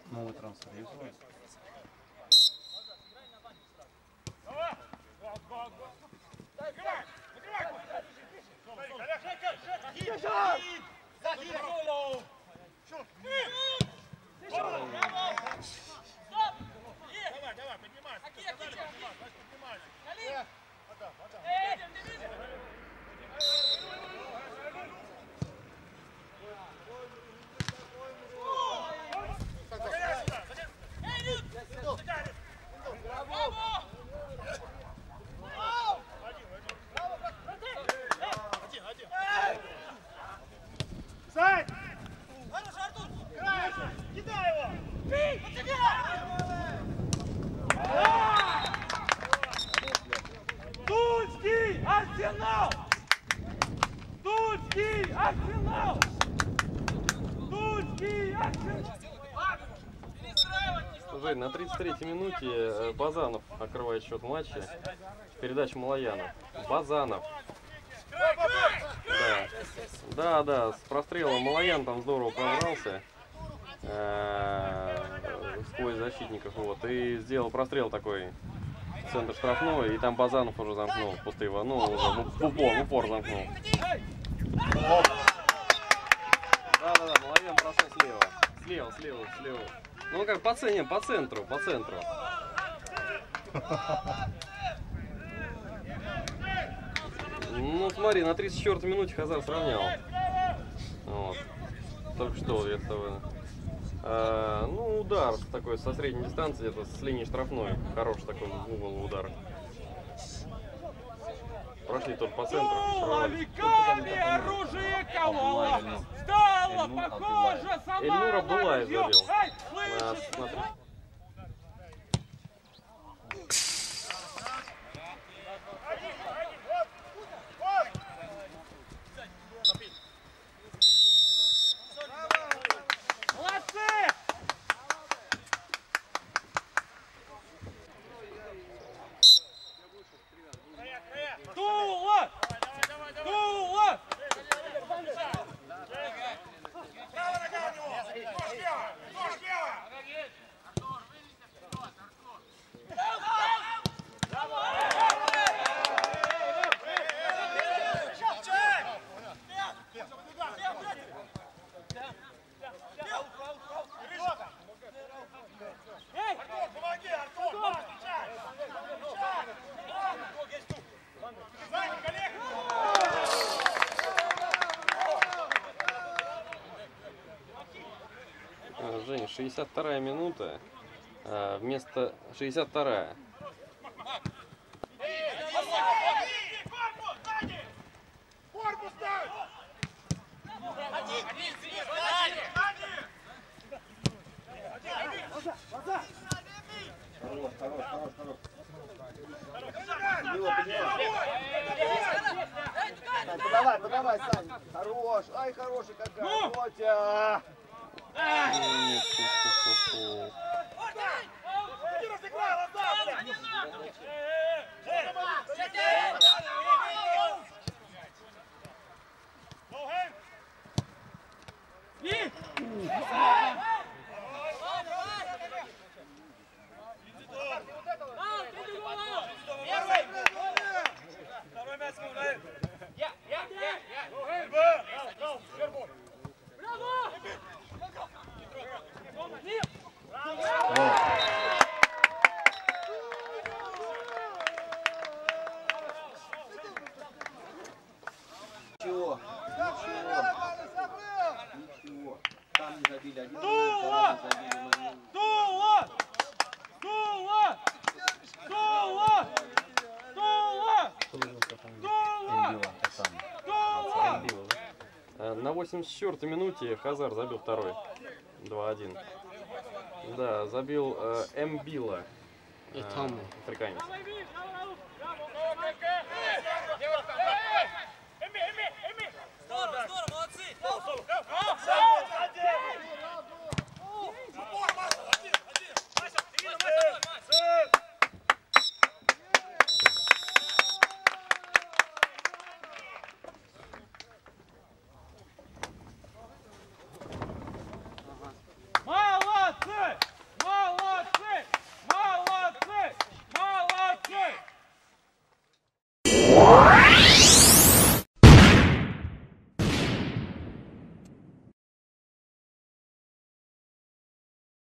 Новый трансфер есть у вас? Арсенал! Тульский Арсенал! Тульский Арсенал! Жень, на 33-й минуте Базанов открывает счет матча. Передача Малояна. Базанов. Да, с прострелом Малоян там здорово пробрался сквозь защитников. Вот, и сделал прострел такой в центр штрафной, и там Базанов уже замкнул пустые, ну, уже в упор замкнул. Да, Малоян прошел слева. Ну как по центру. Ну смотри, на 34-й минуте Хазар сравнял. Вот. Только что где-то. Ну удар такой со средней дистанции, где-то с линии штрафной. Хороший такой угол удар. Прошли тут по центру. Уникальное оружие Кавала! Стало похоже сама Эльнур Абдулаев забил. Жень, 62-я минута, вместо 62-я. Подавай, Сань. Хорош. Ай, хороший какая. Мотя. Ничего. Там не забили один. На 84-й минуте Хазар забил второй. 2-1. Да, забил Эмбила. Африканец.